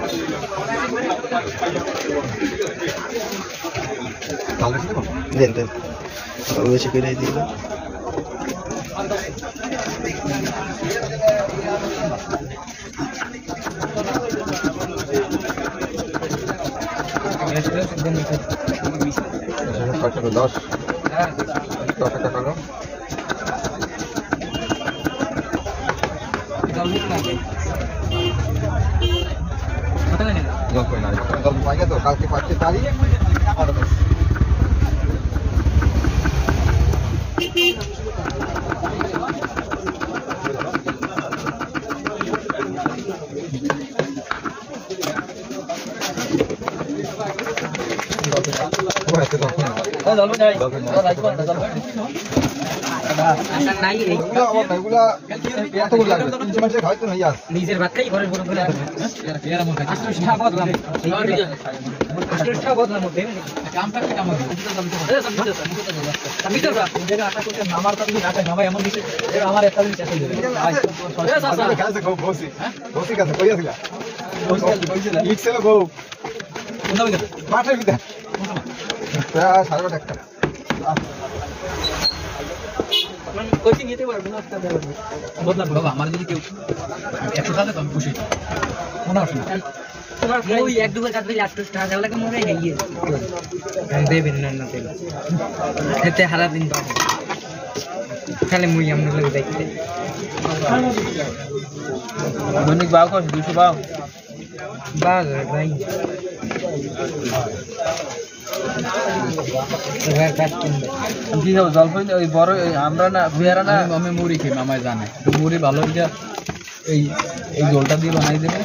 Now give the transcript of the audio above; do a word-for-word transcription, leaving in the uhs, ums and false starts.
দেন দেন বেশি করে দিয়ে দেন। দশ দশ টাকা করো পাই তো কালকে পাঁচটি তারিখ নিজের ভাত খাই ঘরের বড় আমার যদি কেউ একশো টাকা তো আমি খুশি মনে হচ্ছে না তোমার ওই এক দুবার কাটবে আটশো টাকা লাগে মনে হয় গিয়ে দেবেন না না তেল খেতে হারা দিন পাবো তাহলে মুই আমরা লোক দেখতে দৈনিক বাও কর দুশো বাও বাগ ভাই কি হবে জলপাই ওই বড় আমরা না ভুয়ারা না আমি মুড়ি খাই মামায় জানে মুড়ি ভালো এই এই জলটা দিয়ে বানাই দেবে